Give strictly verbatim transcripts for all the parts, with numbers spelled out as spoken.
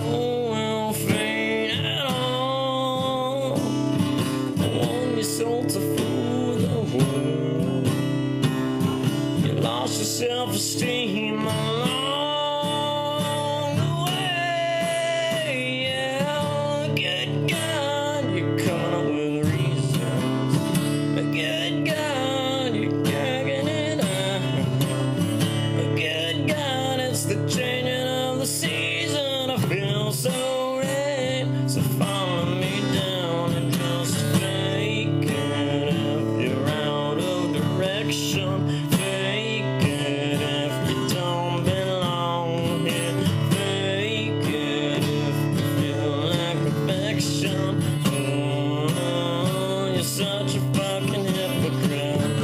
soul will fade at all. I want your soul to fool the world. You lost your self-esteem along the way. Yeah, good God, you're coming up with reasons. Good God, you're gagging it up. Good God, it's the changing of the season. I feel so red, so follow me down and just fake it if you're out of direction. Fake it if you don't belong here. Fake it if you feel like affection. Oh, you're such a fucking hypocrite.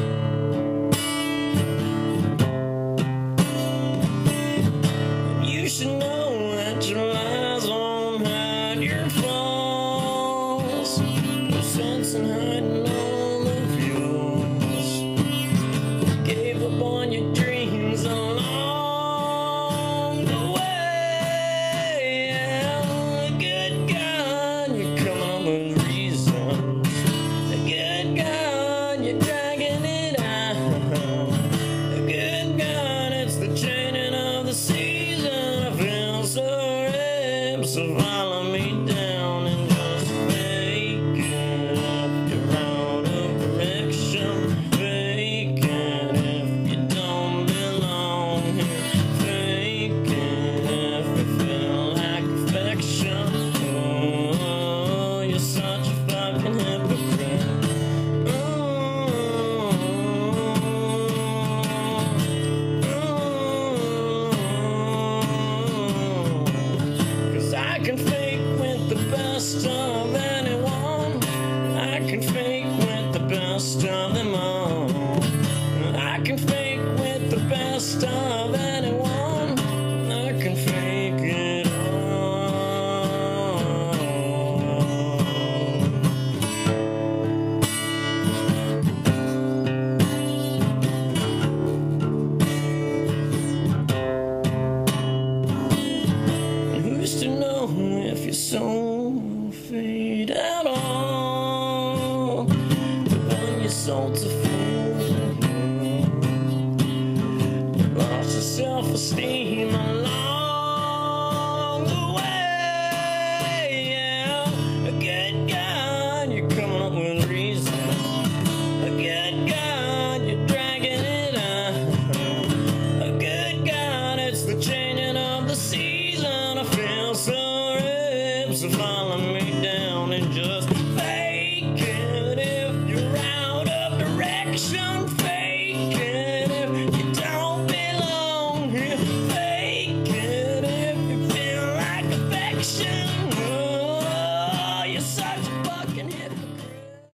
You should know that your lies won't hide your flaws. No sense in hiding all of yours. Gave up on your dreams along the way. Yeah, good God, you're coming up with reasons. Good God, you're dragging it out. Good God, it's the changing of the season. I feel so ripped, so follow me down and just fake it if you're out of direction. Fake it if you don't belong here. Fake it if you feel like affection. Oh, you're such a fucking hypocrite. Cause I can fake with the best of anyone. I can fake with the best of them all. I can fake with the best of anyone. I can fake it all. And who's to know if your soul will fade at all? But when your soul's a fool, you lost your self-esteem along the way. Yeah, good God, you're coming up with reasons. Good God, you're dragging it out. Good God, it's the changing of the season. I feel so ripped, so follow me down and just